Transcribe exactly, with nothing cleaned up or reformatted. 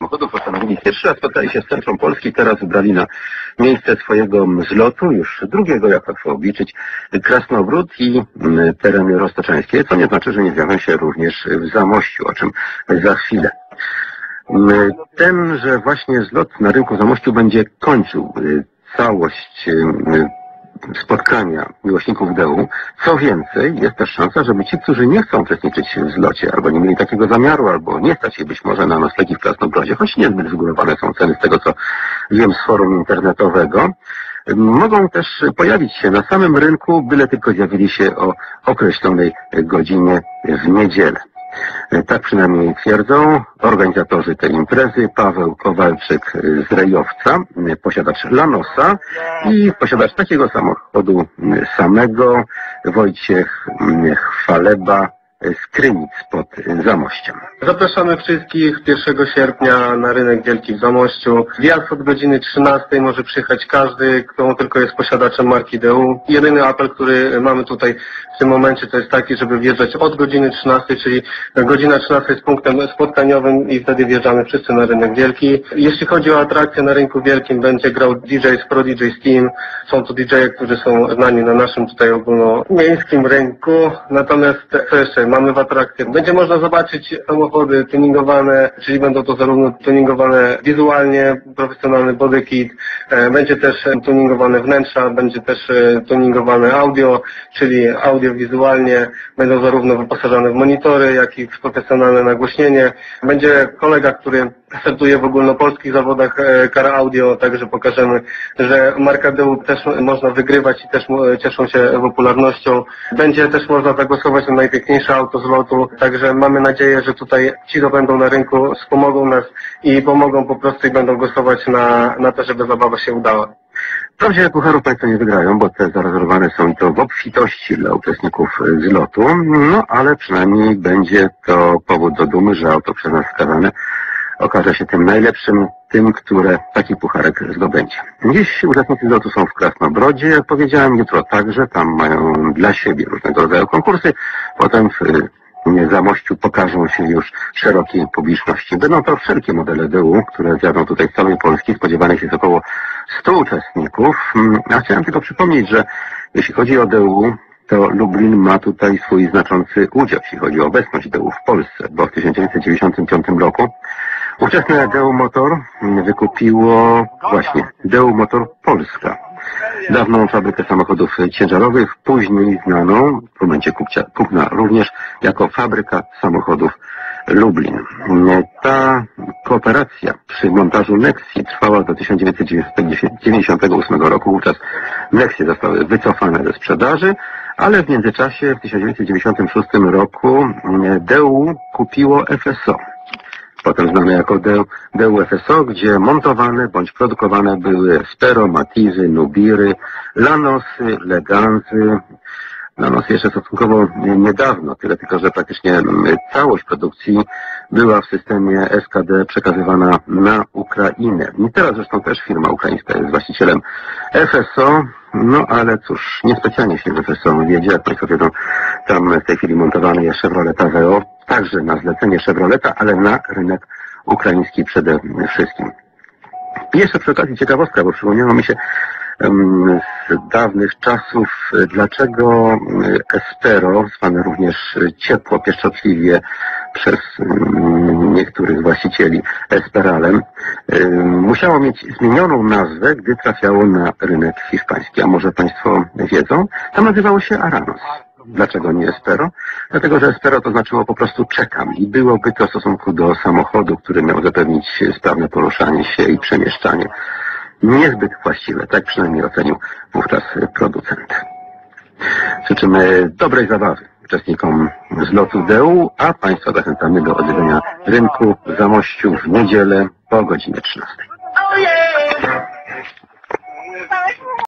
samochodów postanowili pierwszy raz spotkali się z centrum Polski, teraz wybrali na miejsce swojego zlotu, już drugiego, jak łatwo obliczyć, Krasnogród i tereny roztoczańskie, co nie znaczy, że nie zjawią się również w Zamościu, o czym za chwilę. Tenże właśnie zlot na rynku w Zamościu będzie kończył całość spotkania miłośników Deu. Co więcej, jest też szansa, żeby ci, którzy nie chcą uczestniczyć w zlocie, albo nie mieli takiego zamiaru, albo nie stać się być może na noclegi w Krasnogrodzie, choć niezbyt wygórowane są ceny z tego, co wiem z forum internetowego, mogą też pojawić się na samym rynku, byle tylko zjawili się o określonej godzinie w niedzielę. Tak przynajmniej twierdzą organizatorzy tej imprezy, Paweł Kowalczyk z Rejowca, posiadacz Lanosa i posiadacz takiego samochodu samego, Wojciech Chwaleba z Krynic pod Zamościem. Zapraszamy wszystkich pierwszego sierpnia na rynek wielki w Zamościu. Wjazd od godziny trzynastej może przyjechać każdy, kto tylko jest posiadaczem marki Deu. Jedyny apel, który mamy tutaj w tym momencie, to jest taki, żeby wjeżdżać od godziny trzynastej, czyli godzina trzynasta jest punktem spotkaniowym i wtedy wjeżdżamy wszyscy na rynek wielki. Jeśli chodzi o atrakcje na rynku wielkim, będzie grał D J z Pro D J Steam. Są to D J-e, którzy są znani na naszym tutaj ogólnomiejskim rynku. Natomiast co jeszcze? Mamy w atrakcjach. Będzie można zobaczyć samochody tuningowane, czyli będą to zarówno tuningowane wizualnie, profesjonalny body kit, będzie też tuningowane wnętrza, będzie też tuningowane audio, czyli audiowizualnie, będą zarówno wyposażone w monitory, jak i w profesjonalne nagłośnienie. Będzie kolega, który startuje w ogólnopolskich zawodach car audio, także pokażemy, że marka Deu też można wygrywać i też cieszą się popularnością. Będzie też można zagłosować na najpiękniejsze auto z lotu, także mamy nadzieję, że tutaj ci, co będą na rynku, wspomogą nas i pomogą po prostu i będą głosować na, na to, żeby zabawa się udała. Wprawdzie pucharów Państwo nie wygrają, bo te zarezerwowane są i to w obfitości dla uczestników zlotu, no ale przynajmniej będzie to powód do dumy, że auto przez nas wskazane okaże się tym najlepszym, tym, które taki pucharek zdobędzie. Dziś uczestnicy zlotu są w Krasnobrodzie, jak powiedziałem, jutro także, tam mają dla siebie różnego rodzaju konkursy, potem w Zamościu pokażą się już szerokiej publiczności. Będą to wszelkie modele Deu, które zjadą tutaj z całej Polski, spodziewanych jest około stu uczestników, a chciałem tylko przypomnieć, że jeśli chodzi o Deu, to Lublin ma tutaj swój znaczący udział, jeśli chodzi o obecność Deu w Polsce, bo w tysiąc dziewięćset dziewięćdziesiątym piątym roku ówczesne Deu Motor wykupiło właśnie Deu Motor Polska, dawną fabrykę samochodów ciężarowych, później znaną w momencie kupna również jako fabryka samochodów Lublin. Ta kooperacja przy montażu Nexi trwała do tysiąc dziewięćset dziewięćdziesiątego ósmego roku. Wówczas Nexi zostały wycofane ze sprzedaży, ale w międzyczasie w tysiąc dziewięćset dziewięćdziesiątym szóstym roku Deu kupiło F S O. Potem znane jako Deu, Deu F S O, gdzie montowane bądź produkowane były Spero, Matizy, Nubiry, Lanosy, Legansy. Lanosy jeszcze stosunkowo niedawno, tyle tylko, że praktycznie całość produkcji była w systemie S K D przekazywana na Ukrainę. I teraz zresztą też firma ukraińska jest właścicielem F S O, no ale cóż, niespecjalnie się w F S O wiedzie, jak Państwo wiedzą, tam w tej chwili montowany jest Chevrolet A W O, także na zlecenie Chevroleta, ale na rynek ukraiński przede wszystkim. I jeszcze przy okazji ciekawostka, bo przypomniało mi się um, z dawnych czasów, dlaczego Espero, zwane również ciepło, pieszczotliwie przez um, niektórych właścicieli Esperalem, um, musiało mieć zmienioną nazwę, gdy trafiało na rynek hiszpański. A może Państwo wiedzą? Tam nazywało się Aranos. Dlaczego nie Espero? Dlatego, że Espero to znaczyło po prostu czekam i byłoby to w stosunku do samochodu, który miał zapewnić sprawne poruszanie się i przemieszczanie, niezbyt właściwe. Tak przynajmniej ocenił wówczas producent. Życzymy dobrej zabawy uczestnikom zlotu Deu, a Państwa zachęcamy do odwiedzenia rynku w Zamościu w niedzielę po godzinie trzynastej.